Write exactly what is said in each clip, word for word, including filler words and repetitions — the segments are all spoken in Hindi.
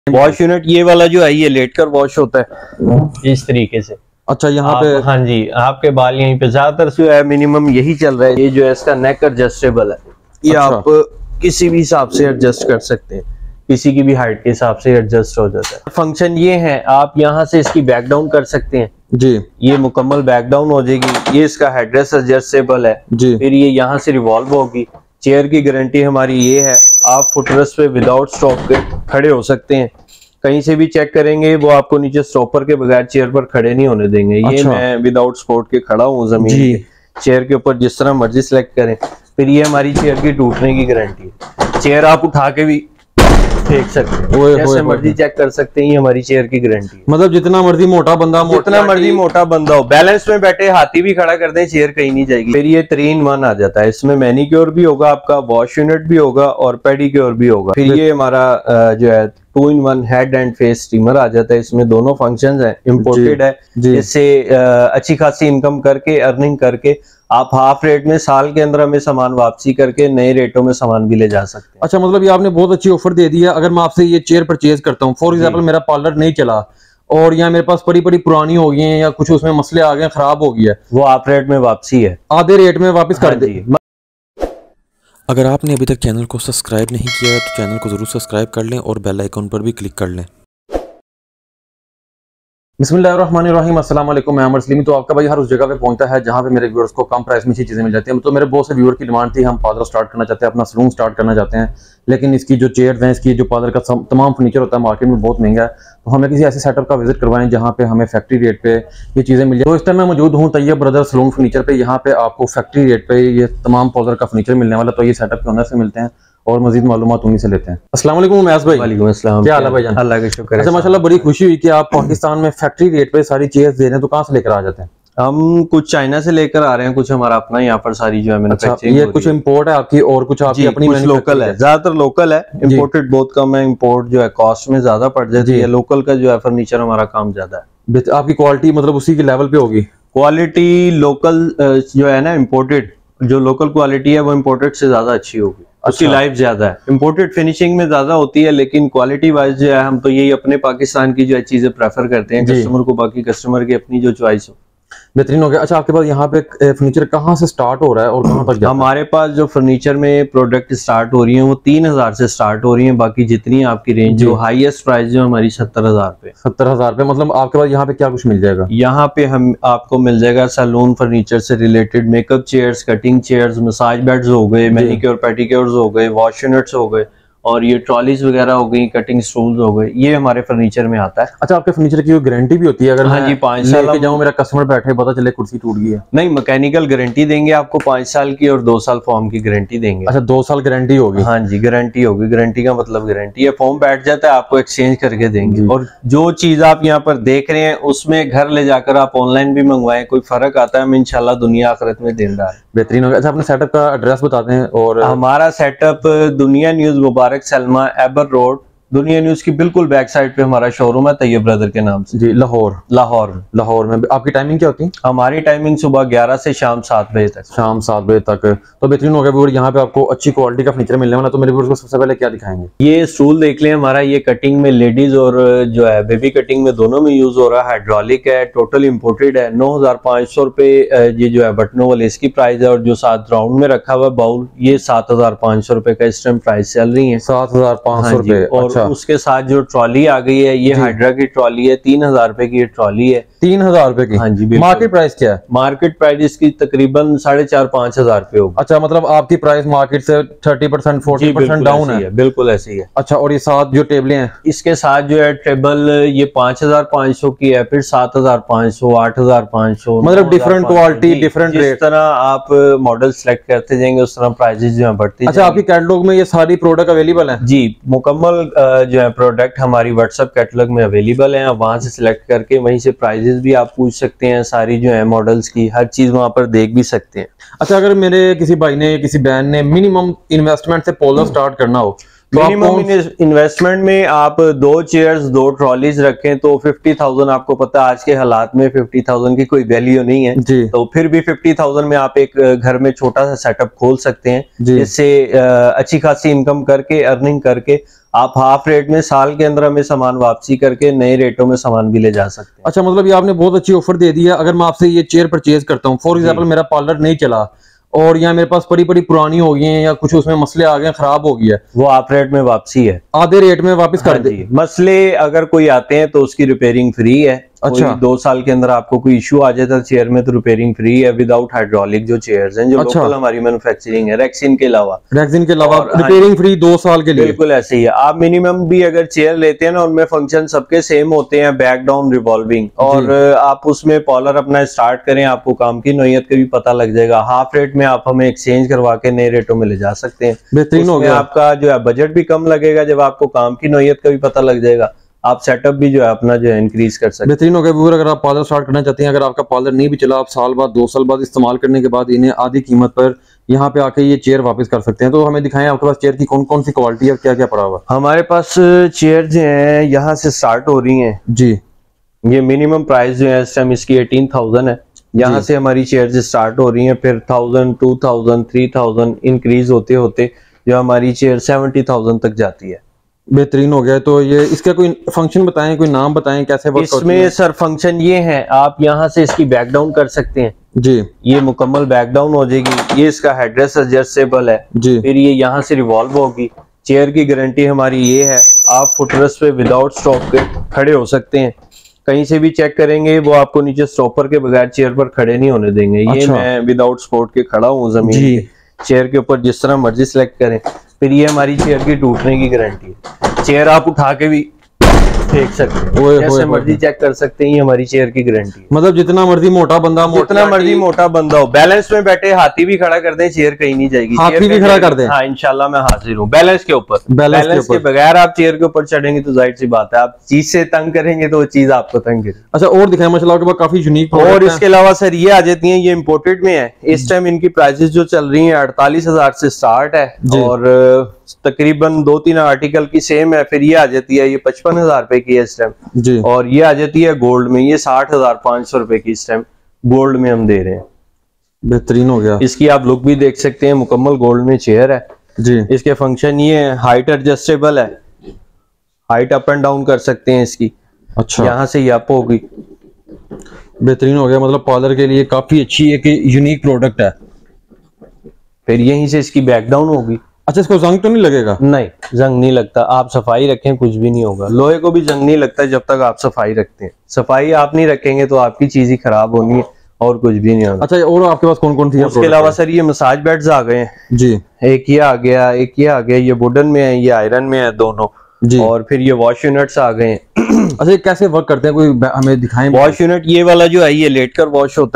वॉश यूनिट ये वाला जो है ये लेट कर वॉश होता है इस तरीके से। अच्छा यहाँ पे हाँ जी, आपके बाल यहीं पे ज्यादातर जो है मिनिमम यही चल रहा है। ये जो है इसका नेक एडजस्टेबल है, ये अच्छा। आप किसी भी हिसाब से एडजस्ट कर सकते हैं, किसी की भी हाइट के हिसाब से एडजस्ट हो जाता है। फंक्शन ये है, आप यहाँ से इसकी बैक डाउन कर सकते हैं जी, ये मुकम्मल बैक डाउन हो जाएगी। ये इसका हेडरेस्ट एडजस्टेबल है जी। फिर ये यहाँ से रिवॉल्व होगी। चेयर की गारंटी हमारी ये है, आप फुटरेस्ट पे विदाउट स्टॉप के खड़े हो सकते हैं, कहीं से भी चेक करेंगे वो आपको नीचे स्टॉपर के बगैर चेयर पर खड़े नहीं होने देंगे। ये अच्छा। मैं विदाउट सपोर्ट के खड़ा हूँ जमीन पे, चेयर के ऊपर जिस तरह मर्जी सिलेक्ट करें। फिर ये हमारी चेयर की टूटने की गारंटी है, चेयर आप उठा के भी देख सकते हैं, जैसे मर्जी चेक कर सकते हैं, ये हमारी चेयर की गारंटी है। मतलब जितना मर्जी मोटा बंदा जितना मर्जी मोटा बंदा हो, बैलेंस में बैठे हाथी भी खड़ा कर दें, चेयर कहीं नहीं जाएगी। फिर ये थ्री इन वन आ जाता है, इसमें मैनिक्योर भी होगा आपका, वॉश यूनिट भी होगा और पेडिक्योर भी होगा। फिर ये हमारा जो है two in one head and face steamer आ जाता है, इसमें दोनों फंक्शंस हैं, इम्पोर्टेड है। इससे अच्छी खासी इनकम करके अर्निंग करके आप हाफ रेट में साल के अंदर हमें सामान वापसी करके नए रेटों में सामान भी ले जा सकते हैं। अच्छा, मतलब ये आपने बहुत अच्छी ऑफर दे दी है। अगर मैं आपसे ये चेयर परचेज करता हूँ, फॉर एग्जांपल मेरा पार्लर नहीं चला और यहाँ मेरे पास पड़ी पड़ी पुरानी हो गई है या कुछ उसमें मसले आ गए, खराब हो गई है, वो आप रेट में वापसी है, आधे रेट में वापस कर दे। अगर आपने अभी तक चैनल को सब्सक्राइब नहीं किया है तो चैनल को जरूर सब्सक्राइब कर लें और बेल आइकन पर भी क्लिक कर लें। बिस्मिल्लाहिर्रहमानिर्रहीम, अस्सलाम वालेकुम, मैं अमर सलीमी। तो आपका भाई हर उस जगह पे पहुंचता है जहां पे मेरे व्यूअर्स को कम प्राइस में अच्छी चीज़ें मिल जाती हैं। तो मेरे बहुत से व्यूअर की डिमांड थी, हम पार्लर स्टार्ट करना चाहते हैं, अपना सलून स्टार्ट करना चाहते हैं, लेकिन इसकी जो चेयर्स हैं, इसकी जो पार्लर का तमाम फर्नीचर होता है मार्केट में बहुत महंगा है। तो हमें किसी ऐसे सेटअप का विजिट करवाएं जहाँ पे हमें फैक्ट्री रेट पे ये चीज़ें मिल जाए। तो इस टाइम मैं मौजूद हूँ तैयब ब्रदर सलून फर्नीचर पे, यहाँ पे आपको फैक्ट्री रेट पे ये तमाम पार्लर का फर्नीचर मिलने वाला। तो ये सेटअप के ओनर से मिलते हैं और मजीद मालूमात उन्हीं से लेते हैं। अस्सलाम वालेकुम उमैस भाई। वालेकुम अस्सलाम, क्या हाल है भाईजान? अल्लाह का शुक्र है। अच्छा, माशाल्लाह बड़ी खुशी हुई कि आप पाकिस्तान में फैक्ट्री रेट पे सारी चेयर्स दे रहे हैं। तो कहाँ से लेकर आ जाते हैं? हम कुछ चाइना से लेकर आ रहे हैं, कुछ हमारा अपना यहाँ पर सारी जो है मैन्युफैक्चरिंग। ये कुछ इंपोर्ट है आपकी और कुछ आपकी अपनी लोकल है, ज्यादातर लोकल है, इंपोर्टेड बहुत कम है। इंपोर्ट जो है कॉस्ट में ज्यादा पड़ जाती है, लोकल का जो है फर्नीचर हमारा काम ज्यादा है। आपकी क्वालिटी मतलब उसी के लेवल पे होगी? क्वालिटी लोकल जो है ना, इम्पोर्टेड जो लोकल क्वालिटी है वो इम्पोर्टेड से ज्यादा अच्छी होगी, उसकी लाइफ ज्यादा है। इम्पोर्टेड फिनिशिंग में ज्यादा होती है, लेकिन क्वालिटी वाइज जो है हम तो यही अपने पाकिस्तान की जो है चीजें प्रेफर करते हैं कस्टमर को, बाकी कस्टमर की अपनी जो चॉइस हो। बेहतरीन हो गया। अच्छा, आपके पास यहाँ पे फर्नीचर कहाँ से स्टार्ट हो रहा है और कहाँ तक? हमारे पास जो फर्नीचर में प्रोडक्ट स्टार्ट हो रही हैं वो तीन हजार से स्टार्ट हो रही हैं, बाकी जितनी आपकी रेंज जो हाईएस्ट प्राइस जो हमारी सत्तर हजार पे सत्तर हजार पे मतलब आपके पास यहाँ पे क्या कुछ मिल जाएगा? यहाँ पे हम आपको मिल जाएगा सैलून फर्नीचर से related makeup chairs, cutting chairs, massage beds हो गए, मैनिक्योर पेडिक्योर्स हो गए, वॉश यूनिट्स हो गए और ये ट्रॉलीज वगैरह हो गई, कटिंग स्टूल्स हो गए, ये हमारे फर्नीचर में आता है। अच्छा, आपके फर्नीचर की गारंटी भी होती है? अगर हाँ जी, पाँच साल लेके जाऊं, मेरा कस्टमर बैठे पता चले कुर्सी टूट गई है? नहीं, मैकेनिकल गारंटी देंगे आपको पाँच साल की और दो साल फॉर्म की गारंटी देंगे। अच्छा, दो साल गारंटी होगी? हाँ जी, गारंटी होगी। गारंटी का मतलब गारंटी है, फॉर्म बैठ जाता है आपको एक्सचेंज करके देंगे। और जो चीज आप यहाँ पर देख रहे हैं उसमें घर ले जाकर आप ऑनलाइन भी मंगवाएं, कोई फर्क आता है हम इंशाल्लाह दुनिया आखिरत में देनदार। बेहतरीन हो गया। अच्छा, अपने सेटअप का एड्रेस बताते हैं। और हमारा सेटअप दुनिया न्यूज मुबारक सलमा एबर रोड, दुनिया न्यूज की बिल्कुल बैक साइड पे हमारा शोरूम है तैयब ब्रदर के नाम से जी। लाहौर? लाहौर में। लाहौर में आपकी टाइमिंग क्या होती है? हमारी टाइमिंग सुबह ग्यारह से शाम सात बजे तक। शाम सात बजे तक। तो बेहतरीन हो गया व्यूअर, यहाँ पे आपको अच्छी क्वालिटी का फर्नीचर मिलने वाला। तो मेरे व्यूअर्स को सबसे पहले क्या दिखाएंगे? ये स्टूल देख लें हमारा, ये कटिंग में लेडीज और जो है बेबी कटिंग में दोनों में यूज हो रहा है, हाइड्रोलिक है, टोटल इम्पोर्टेड है। नौ हजार पाँच सौ रुपए ये जो है बटनों वाले इसकी प्राइस है, और जो सात राउंड में रखा हुआ बाउल ये सात हजार पाँच सौ रुपए का इस टाइम प्राइस चल रही है। सात हजार पाँच सौ रुपए। और उसके साथ जो ट्रॉली आ गई है ये हाइड्रा की ट्रॉली है, तीन हजार रुपए की ये ट्रॉली है। तीन हजार रुपए की? हाँ जी। मार्केट प्राइस क्या है? मार्केट प्राइस इसकी तकरीबन साढ़े चार पाँच हजार रुपए होगी। अच्छा, मतलब आपकी प्राइस मार्केट से thirty percent forty percent down है? बिल्कुल ऐसे ही है। अच्छा, और ये साथ जो टेबलें हैं? इसके साथ जो है टेबल ये पाँच हजार पाँच सौ की है, फिर सात हजार पाँच सौ, आठ हजार पाँच सौ, मतलब डिफरेंट क्वालिटी, डिफरेंट रेट। जिस तरह आप मॉडल सेलेक्ट करते जाएंगे उस तरह प्राइसेस जो है बढ़ती। अच्छा, आपकी कैटलॉग में ये सारी प्रोडक्ट अवेलेबल है? जी, मुकम्मल जो है प्रोडक्ट हमारी व्हाट्सएप कैटलॉग में अवेलेबल है। आप वहां से सिलेक्ट करके वहीं से प्राइजेस भी आप पूछ सकते हैं, सारी जो है मॉडल्स की हर चीज वहां पर देख भी सकते हैं। अच्छा, अगर मेरे किसी भाई ने, किसी बहन ने मिनिमम इन्वेस्टमेंट से पोलर स्टार्ट करना हो, मिनिमम इन्वेस्टमेंट में आप दो चेयर्स, दो ट्रॉलीज रखें तो फिफ्टी थाउजेंड, आपको पता है आज के हालात में फिफ्टी थाउजेंड की कोई वैल्यू नहीं है जी। तो फिर भी फिफ्टी थाउजेंड में आप एक घर में छोटा सा सेटअप खोल सकते हैं, जिससे अच्छी खासी इनकम करके, अर्निंग करके आप हाफ रेट में साल के अंदर हमें सामान वापसी करके नए रेटों में सामान भी ले जा सकते हैं। अच्छा, मतलब ये आपने बहुत अच्छी ऑफर दे दी है। अगर मैं आपसे ये चेयर परचेज करता हूँ, फॉर एग्जांपल मेरा पार्लर नहीं चला और यहाँ मेरे पास बड़ी बड़ी पुरानी हो गई है या कुछ उसमें मसले आ गए, खराब हो गई है, वो आप रेट में वापसी है, आधे रेट में वापस कर दे। मसले अगर कोई आते हैं तो उसकी रिपेयरिंग फ्री है। अच्छा, दो साल के अंदर आपको कोई इशू आ जाता है चेयर में तो रिपेयरिंग फ्री है, विदाउट हाइड्रोलिक जो चेयर्स हैं जो अच्छा। लोकल हमारी मैन्युफैक्चरिंग है, रेक्सिन के अलावा रेक्सिन के अलावा रिपेयरिंग फ्री दो साल के लिए। बिल्कुल ऐसे ही है। आप मिनिमम भी अगर चेयर लेते हैं ना, उनमें फंक्शन सबके सेम होते हैं, बैक डाउन रिवॉल्विंग, और आप उसमें पॉलर अपना स्टार्ट करें, आपको काम की नोयत का भी पता लग जाएगा। हाफ रेट में आप हमें एक्सचेंज करवा के नए रेटों में ले जा सकते हैं, बेहतरीन हो गया। आपका जो है बजट भी कम लगेगा, जब आपको काम की नोयत का भी पता लग जाएगा, आप सेटअप भी जो है अपना जो है इंक्रीज कर सकते हैं। बेहतरीन हो गया व्यूअर। अगर आप पार्लर स्टार्ट करना चाहते हैं, अगर आपका पार्लर नहीं भी चला, आप साल बाद दो साल बाद इस्तेमाल करने के बाद इन्हें आधी कीमत पर यहाँ पे आके ये चेयर वापस कर सकते हैं। तो हमें दिखाएं आपके पास चेयर की कौन कौन सी क्वालिटी है, क्या क्या पड़ा हुआ। हमारे पास चेयर जो है यहाँ से स्टार्ट हो रही है जी। ये मिनिमम प्राइस जो है इस टाइम इसकी एटीन थाउजेंड है। यहाँ से हमारी चेयर स्टार्ट हो रही है, फिर thousand, two thousand, three thousand increase होते होते जो हमारी चेयर सेवेंटी थाउजेंड तक जाती है। बेहतरीन हो गया। तो ये इसका कोई फंक्शन बताएं, कोई नाम बताएं, कैसे वर्क करती है? इसमें सर फंक्शन ये है, आप यहाँ से इसकी बैक डाउन कर सकते हैं जी, ये मुकम्मल बैक डाउन हो जाएगी। ये इसका हेडरेस्ट एडजस्टेबल है जी, फिर ये यहाँ से रिवॉल्व होगी। चेयर की गारंटी हमारी ये है, आप फुटरेस्ट पे विदाउट स्टॉप के खड़े हो सकते हैं, कहीं से भी चेक करेंगे वो आपको नीचे स्टॉपर के बगैर चेयर पर खड़े नहीं होने देंगे। अच्छा। ये मैं विदाउट सपोर्ट के खड़ा हूँ जमीन पे, चेयर के ऊपर जिस तरह मर्जी सिलेक्ट करें। फिर ये हमारी चेयर की टूटने की गारंटी है, चेयर आप उठा के भी देख सकते हैं, जैसे मर्जी चेक कर सकते हैं, ये हमारी चेयर की गारंटी है। मतलब जितना मर्जी मोटा बंदा जितना मर्जी मोटा बंदा हो, बैलेंस में बैठे हाथी भी खड़ा कर दें, चेयर कहीं नहीं जाएगी। हाथी भी खड़ा कर दें? हाँ इंशाल्लाह मैं हाजिर हूँ बैलेंस के ऊपर। बैलेंस, बैलेंस के बगैर आप चेयर के ऊपर चढ़ेंगे तो जाहिर सी बात है आप चीज से तंग करेंगे तो वो चीज आपको तंग करेगी। अच्छा, और दिखाएं माशाल्लाह के बाद काफी यूनिक। और इसके अलावा सर ये आ जाती है, ये इम्पोर्टेड में है। इस टाइम इनकी प्राइसेस जो चल रही है अड़तालीस हजार से स्टार्ट है और तकरीबन दो तीन आर्टिकल की सेम है। फिर ये आ जाती है, ये पचपन हजार रुपए की है इस टाइम जी, और ये आ जाती है गोल्ड में, ये साठ हजार पांच सौ रुपए की इस टाइम गोल्ड में हम दे रहे हैं। बेहतरीन हो गया। इसकी आप लुक भी देख सकते हैं, मुकम्मल गोल्ड में चेयर है जी। इसके फंक्शन ये है, हाइट एडजस्टेबल है, हाइट अप एंड डाउन कर सकते हैं इसकी। अच्छा, यहाँ से ये अप होगी। बेहतरीन हो गया, मतलब पार्लर के लिए काफी अच्छी एक यूनिक प्रोडक्ट है। फिर यहीं से इसकी बैक डाउन होगी। अच्छा, इसको जंग तो नहीं लगेगा? नहीं, जंग नहीं लगता, आप सफाई रखें कुछ भी नहीं होगा। लोहे को भी जंग नहीं लगता जब तक आप सफाई रखते हैं। सफाई आप नहीं रखेंगे तो आपकी चीज ही खराब होनी है और कुछ भी नहीं होगा। अच्छा, और आपके पास कौन कौन सी? उसके अलावा सर ये मसाज बेड्स आ गए हैं जी, एक ये आ गया, एक ये आ गया, ये वुडन में है, ये आयरन में है दोनों जी। और फिर ये वॉश यूनिट्स आ गए हैं। अच्छा, कैसे वर्क करते हैं, कोई हमें दिखाएं? वॉश यूनिट ये वाला जो है ये लेट कर वॉश होता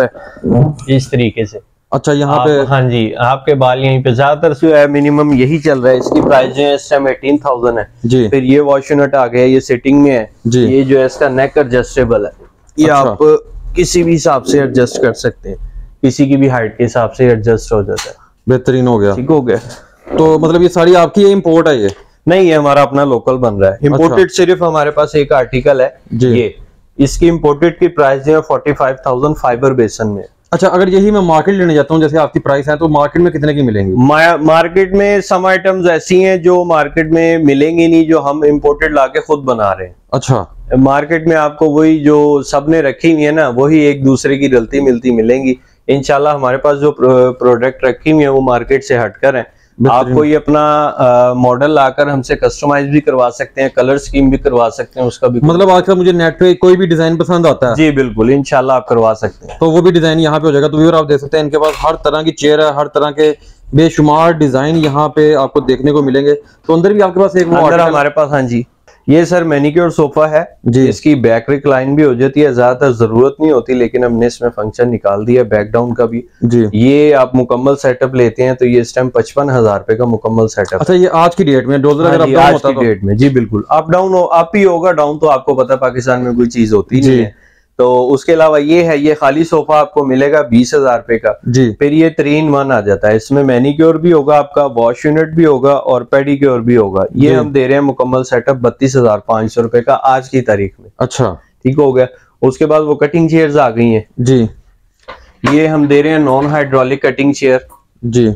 है इस तरीके से। अच्छा, यहाँ पे हाँ जी, आपके बाल यहीं पे ज्यादातर से है, मिनिमम यही चल रहा है। इसकी प्राइस जो है इस टाइम एटीन थाउजेंड है जी। फिर ये वॉश यूनिट आ गया, ये सिटिंग में है जी। ये जो है इसका नेक एडजस्टेबल है, ये अच्छा। आप किसी भी हिसाब से एडजस्ट कर सकते हैं, किसी की भी हाइट के हिसाब से एडजस्ट हो जाता है। बेहतरीन हो गया। ठीक हो गया। तो मतलब ये सारी आपकी इम्पोर्ट है? ये नहीं, ये हमारा अपना लोकल बन रहा है। इम्पोर्टेड सिर्फ हमारे पास एक आर्टिकल है जी। ये, इसकी इम्पोर्टेड की प्राइस जो है फोर्टी फाइव थाउजेंड फाइबर बेसन में। अच्छा, अगर यही मैं मार्केट लेने जाता हूँ जैसे आपकी प्राइस है, तो मार्केट में कितने की मिलेंगी? मार्केट में सम आइटम्स ऐसी हैं जो मार्केट में मिलेंगी नहीं, जो हम इम्पोर्टेड लाके खुद बना रहे हैं। अच्छा, मार्केट में आपको वही जो सबने रखी हुई है ना, वही एक दूसरे की गलती मिलती मिलेंगी। इंशाल्लाह हमारे पास जो प्रोडक्ट रखी हुई है वो मार्केट से हटकर है। आप कोई अपना मॉडल लाकर हमसे कस्टमाइज भी करवा सकते हैं, कलर स्कीम भी करवा सकते हैं, उसका भी मतलब आजकल मुझे नेट पे कोई भी डिजाइन पसंद आता है? जी बिल्कुल, इंशाल्लाह आप करवा सकते हैं, तो वो भी डिजाइन यहाँ पे हो जाएगा। तो व्यूअर आप देख सकते हैं इनके पास हर तरह की चेयर है, हर तरह के बेशुमार डिजाइन यहाँ पे आपको देखने को मिलेंगे। तो अंदर भी आपके पास एक वो अंदर हमारे पास, हाँ जी, ये सर मैनिक्योर सोफा है जी। इसकी बैक रिक्लाइन भी हो जाती है, ज्यादातर जरूरत नहीं होती, लेकिन हमने इसमें फंक्शन निकाल दिया बैक डाउन का भी जी। ये आप मुकम्मल सेटअप लेते हैं तो ये इस टाइम पचपन हजार रुपए का मुकम्मल सेटअप। अच्छा, ये आज की डेट में डॉलर अगर हाँ अप डाउन आज होता की तो? डेट में जी बिल्कुल, अप डाउन हो, अप ही होगा, डाउन तो आपको पता है पाकिस्तान में कोई चीज होती नहीं है। तो उसके अलावा ये है, ये खाली सोफा आपको मिलेगा बीस हजार रुपए का जी। फिर ये थ्री इन वन आ जाता है, इसमें मैनिक्योर भी होगा आपका, वॉश यूनिट भी होगा और पेडिक्योर भी होगा। ये हम दे रहे हैं मुकम्मल सेटअप बत्तीस हजार पांच सौ रुपए का आज की तारीख में। अच्छा, ठीक हो गया। उसके बाद वो कटिंग चेयर्स आ गई हैं जी, ये हम दे रहे हैं नॉन हाइड्रोलिक कटिंग चेयर जी।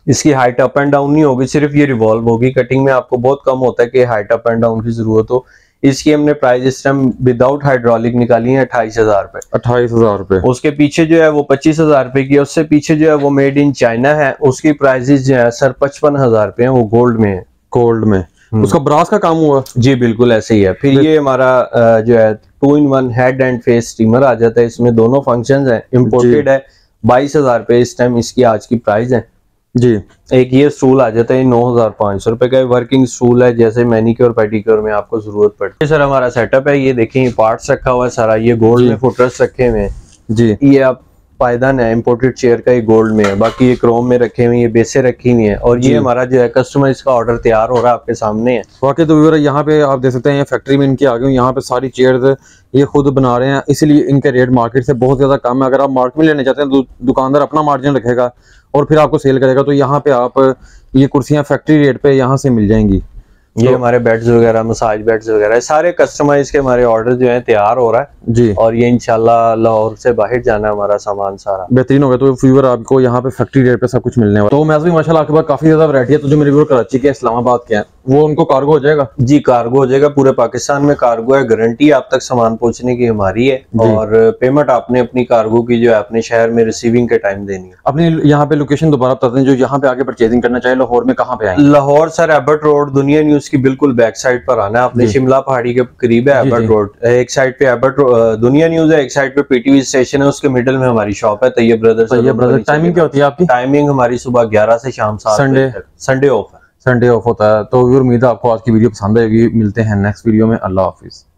इसकी हाइट अप एंड डाउन नहीं होगी, सिर्फ ये रिवॉल्व होगी। कटिंग में आपको बहुत कम होता है कि हाइट अप एंड डाउन की जरूरत हो। इसकी हमने प्राइस इस टाइम विदाउट हाइड्रोलिक निकाली है अट्ठाईस हजार रुपए। अट्ठाईस हजार रुपए। उसके पीछे जो है वो पच्चीस हजार रुपए की है। उससे पीछे जो है वो मेड इन चाइना है, उसकी प्राइसेस जो है सर पचपन हजार रुपए है, वो गोल्ड में है। गोल्ड में उसका ब्रास का काम हुआ? जी बिल्कुल ऐसे ही है। फिर ये हमारा जो है two in one head and face steamer आ जाता है, इसमें दोनों फंक्शंस हैं, इम्पोर्टेड है। बाईस हजार रुपए इस टाइम इसकी आज की प्राइस है जी। एक ये स्टूल आ जाता है नौ हजार पाँच सौ रुपए का, वर्किंग स्टूल है, जैसे मैनिक्योर पेडिक्योर में आपको जरूरत पड़ती है। सर हमारा सेटअप है, ये देखें पार्ट्स रखा हुआ है सारा, ये गोल्ड में फुटरेस रखे हुए हैं जी। ये आप पायदान है इम्पोर्टेड चेयर का, ये गोल्ड में है, बाकी ये क्रोम में रखे हुए, ये बेसे रखी हुई है। और ये हमारा जो है कस्टमर इसका ऑर्डर तैयार हो रहा है आपके सामने है। वाकई तो व्यूअर यहाँ पे आप देख सकते हैं फैक्ट्री में इनके आगे यहाँ पे सारी चेयर्स ये खुद बना रहे हैं, इसलिए इनके रेट मार्केट से बहुत ज्यादा कम है। अगर आप मार्केट में लेने चाहते हैं तो दुकानदार अपना मार्जिन रखेगा और फिर आपको सेल करेगा, तो यहाँ पे आप ये कुर्सियां फैक्ट्री रेट पे यहाँ से मिल जाएंगी। ये तो, हमारे बेड्स वगैरह, मसाज बेड्स वगैरह सारे कस्टमाइज के हमारे ऑर्डर जो है तैयार हो रहा है जी। और ये इंशाल्लाह लाहौर से बाहर जाना है हमारा सामान सारा बेहतरीन होगा। तो व्यूअर आपको यहाँ पे फैक्ट्री रेट पे सब कुछ मिलने वाला। तो मैं भी माशाल्लाह आपके पास काफी ज्यादा वैरायटी है। तो जो मेरे व्यूअर कराची के इस्लामाबाद के हैं वो उनको कार्गो हो जाएगा? जी कार्गो हो जाएगा, पूरे पाकिस्तान में कार्गो है, गारंटी आप तक सामान पहुंचने की हमारी है और पेमेंट आपने अपनी कार्गो की जो है अपने शहर में रिसीविंग के टाइम देनी है। अपनी यहाँ पे लोकेशन दोबारा बताते हैं, जो यहाँ पे आगे परचेजिंग करना चाहे लाहौर में कहाँ पे आए? Lahore sir Abbott road Dunya news की बिल्कुल बैक साइड पर आना है, अपने शिमला पहाड़ी के करीब है एबर्ट रोड। एक साइड पे एबर्ट दुनिया न्यूज है, एक साइड पे पीटीवी स्टेशन है, उसके मिडिल में हमारी शॉप है Tayyab brothers. Tayyab brothers. Timing क्या होती है आपकी? टाइमिंग हमारी सुबह ग्यारह से शाम सात संडे तक। संडे ऑफ है। संडे ऑफ होता है। तो उम्मीद है आपको आज की वीडियो पसंद आएगी। मिलते हैं नेक्स्ट वीडियो में। अल्लाह हाफिज।